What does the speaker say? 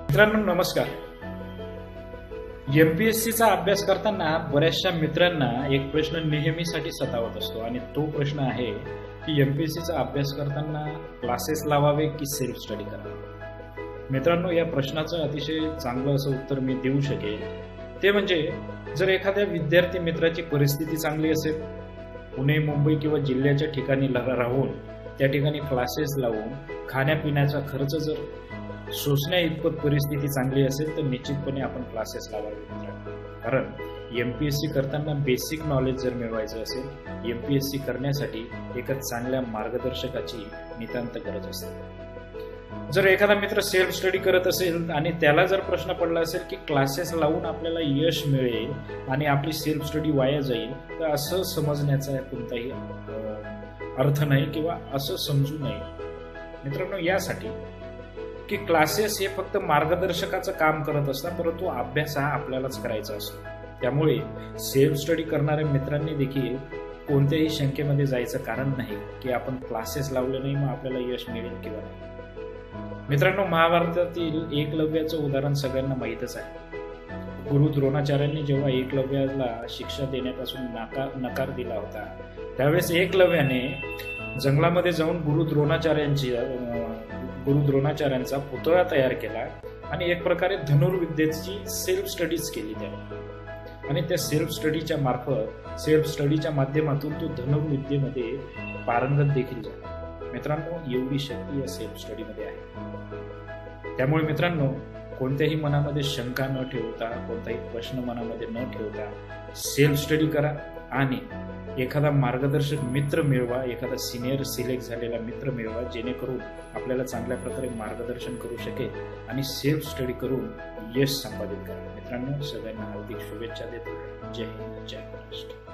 मित्रांनो नमस्कार। एमपीएससीचा अभ्यास करताना बऱ्याचशा मित्रांना एक प्रश्न नेहमीसाठी सतावत असतो आणि तो प्रश्न आहे की एमपीएससीचा अभ्यास करताना क्लासेस लावावे की सेल्फ स्टडी करावे। मित्रांनो या प्रश्नाचं अतिशय चांगलं असं उत्तर मी देऊ शकेल ते म्हणजे जर एखाद्या विद्यार्थी मित्राची परिस्थिती चांगली असेल, पुणे मुंबई किंवा जिल्ह्याच्या ठिकाणी राहून त्या ठिकाणी क्लासेस लावून खाण्यापिण्याचा खर्च जर सोसण्या इतपत परिस्थिती चांगली असेल तर निश्चितपणे आपण क्लासेस लावावे मित्रांनो। कारण एमपीएससी करताना बेसिक नॉलेज जर मिळवायचं असेल, एमपीएससी करण्यासाठी एका चांगल्या मार्गदर्शकाची नितांत गरज असते। जर एखादा मित्र सेल्फ स्टडी करत असेल आणि त्याला जर प्रश्न पडला असेल की क्लासेस लावून आपल्याला यश मिळेल आणि आपली सेल्फ स्टडी वाया जाईल, तर असं समजण्याचा कोणताही अर्थ नाही किंवा असं समजू नये मित्रांनो। यासाठी की क्लासेस हे फक्त मार्गदर्शकाचं काम करत असतात, परंतु अभ्यास हा आपल्यालाच करायचा असतो। त्यामुळे सेल्फ स्टडी करणाऱ्या मित्रांनी देखील कोणत्याही शंकेमध्ये जायचं कारण नाही की आपण क्लासेस लावले नाही मग आपल्याला यश मिळेल किंवा नाही। मित्रांनो महाभारतातील एकलव्याचं उदाहरण सगळ्यांना माहीतच आहे। गुरु द्रोणाचार्यांनी जेव्हा एकलव्याला शिक्षा देण्यापासून नकार दिला होता, त्यावेळेस एकलव्याने जंगलामध्ये जाऊन गुरु द्रोणाचार्यांचा पुतळा तयार केला आणि एक प्रकारे धनुर्विद्येची सेल्फ स्टडीज केली त्याने आणि त्या सेल्फ स्टडीच्या माध्यमातून तो धनुर्विद्येमध्ये पारंगत देखील झाला। मित्रांनो एवढी शक्ती या सेल्फ स्टडीमध्ये आहे। त्यामुळे मित्रांनो कोणत्याही मनामध्ये शंका न ठेवता, कोणताही प्रश्न मनामध्ये न ठेवता सेल्फ स्टडी करा आणि एखादा मार्गदर्शक मित्र मिळवा, एखादा सिनियर सिलेक्ट झालेला मित्र मिळवा, जेणेकरून आपल्याला चांगल्या प्रकारे मार्गदर्शन करू शकेल आणि सेल्फ स्टडी करून यश संपादित करा। मित्रांनो सगळ्यांना हार्दिक शुभेच्छा देतो। जय हिंद, जय महाराष्ट्र।